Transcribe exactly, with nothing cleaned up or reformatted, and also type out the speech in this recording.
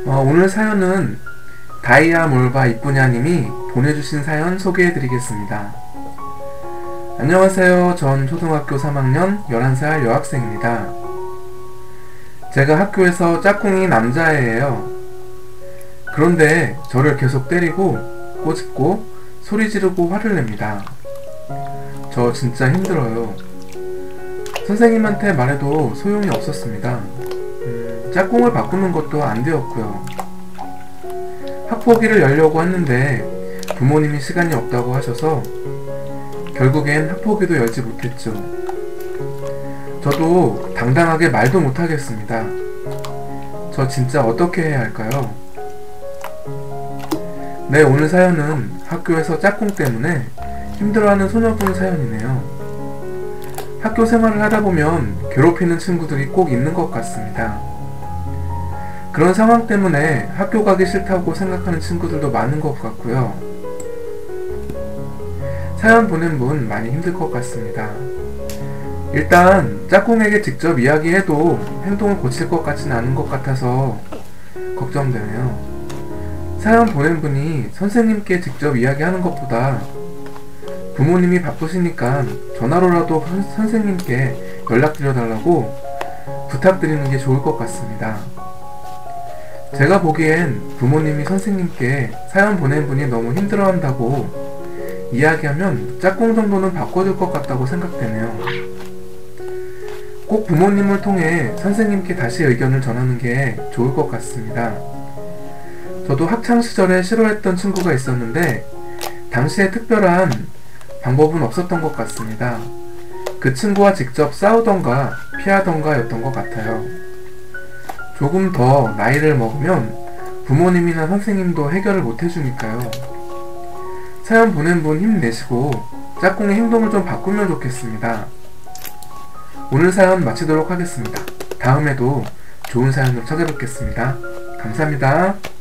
어, 오늘 사연은 다이아 몰바 이쁘냐님이 보내주신 사연 소개해드리겠습니다. 안녕하세요. 전 초등학교 삼 학년 열한 살 여학생입니다. 제가 학교에서 짝꿍이 남자애예요. 그런데 저를 계속 때리고 꼬집고 소리 지르고 화를 냅니다. 저 진짜 힘들어요. 선생님한테 말해도 소용이 없었습니다. 음, 짝꿍을 바꾸는 것도 안 되었고요. 학폭위를 열려고 했는데 부모님이 시간이 없다고 하셔서 결국엔 학폭위도 열지 못했죠. 저도 당당하게 말도 못하겠습니다. 저 진짜 어떻게 해야 할까요? 네, 오늘 사연은 학교에서 짝꿍 때문에 힘들어하는 소녀분 사연이네요. 학교 생활을 하다보면 괴롭히는 친구들이 꼭 있는 것 같습니다. 그런 상황 때문에 학교 가기 싫다고 생각하는 친구들도 많은 것 같고요. 사연 보낸 분 많이 힘들 것 같습니다. 일단 짝꿍에게 직접 이야기해도 행동을 고칠 것 같진 않은 것 같아서 걱정되네요. 사연 보낸 분이 선생님께 직접 이야기하는 것보다 부모님이 바쁘시니까 전화로라도 선생님께 연락드려달라고 부탁드리는 게 좋을 것 같습니다. 제가 보기엔 부모님이 선생님께 사연 보낸 분이 너무 힘들어한다고 이야기하면 짝꿍 정도는 바꿔줄 것 같다고 생각되네요. 꼭 부모님을 통해 선생님께 다시 의견을 전하는 게 좋을 것 같습니다. 저도 학창시절에 싫어했던 친구가 있었는데 당시에 특별한 방법은 없었던 것 같습니다. 그 친구와 직접 싸우던가 피하던가 였던 것 같아요. 조금 더 나이를 먹으면 부모님이나 선생님도 해결을 못 해주니까요. 사연 보낸 분 힘내시고 짝꿍의 행동을 좀 바꾸면 좋겠습니다. 오늘 사연 마치도록 하겠습니다. 다음에도 좋은 사연으로 찾아뵙겠습니다. 감사합니다.